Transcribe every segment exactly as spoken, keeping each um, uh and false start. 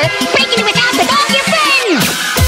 break into his house with all your friends.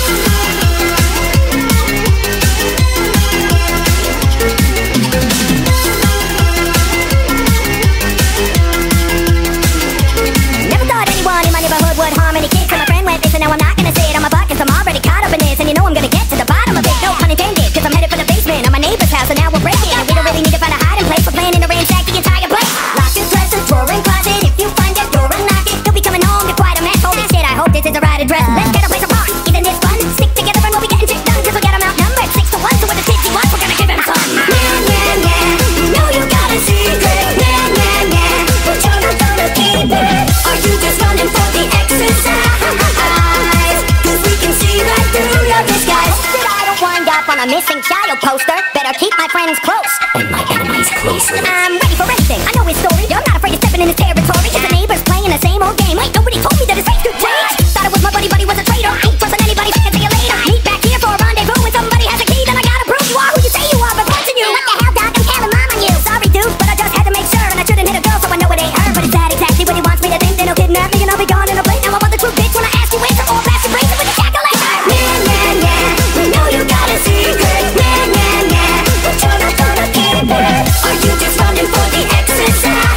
Never thought anyone in my neighborhood would harm any kids. So my friend went this, and now I'm not gonna say it on my butt, 'cause I'm already caught up in this. And you know I'm gonna get to the bottom of it, no pun intended, 'cause I'm headed for the basement of my neighbor's house, and now we're breaking. And we don't really need to find a hiding place. We're planning to ransack the entire place. Lock your dresser, drawer and closet. If you find your door unlocked, you'll be coming home to quite a mess. Holy shit, I hope this is the right address. Let's get a place apart. Isn't this fun? Stick together and we'll be getting shit done, 'cause we'll get 'em outnumbered six to one. So when the kids he wants, we're gonna give him some. Yeah, yeah, yeah. You know you got a secret. Yeah, yeah, yeah. But you're not gonna keep it. Are you just running for the exercise? 'Cause we can see right through your disguise. That I don't wind up on a missing child poster. Better keep my friends close and my enemies closer. I'm ready for anything. I know his story. I'm not afraid of stepping in his territory. If the neighbor's playing the same old game, wait, nobody told me that his face could change. Thought it was my buddy, but he was a traitor. Ain't trusting anybody, so I can see you later. Meet back here for a rendezvous. When somebody has a key, then I gotta prove you are who you say you are. But watching you, what the hell, Doc? I'm telling mom on you. Sorry, dude, but I just had to make sure. And I shouldn't hit a girl, so I know it ain't her. But is that exactly what he wants me to think? Then he'll kidnap me and I'll be gone in a blink. Now I want the truth, bitch. When I ask you answer, or blast your brains with a calculator. Yeah, yeah, yeah. We know you got a secret. Yeah, yeah, yeah. But you're not gonna keep it. Are you just running for the exercise?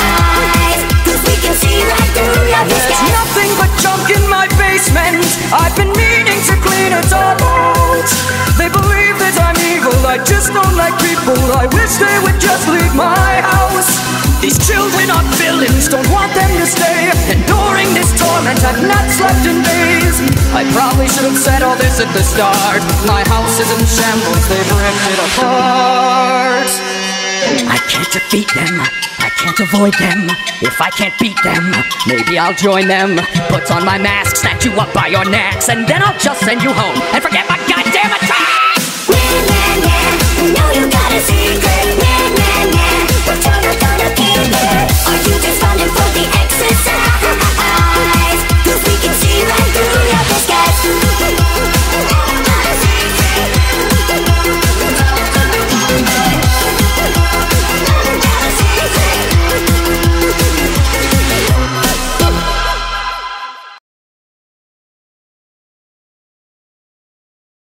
'Cause we can see right through your disguise. There's nothing but junk in my basement. I've been meaning to clean it all out. They believe that I'm evil, I just don't like people. I wish they would just leave my house. These children are villains, don't want them to stay. And during this torment I've not slept in days. I probably should have said all this at the start. My house is in shambles, they've ripped it apart. I can't defeat them, I can't avoid them. If I can't beat them, maybe I'll join them. Put on my mask, snatch you up by your necks, and then I'll just send you home and forget my goddamn attack. Yeah, yeah, yeah. We know you got a secret.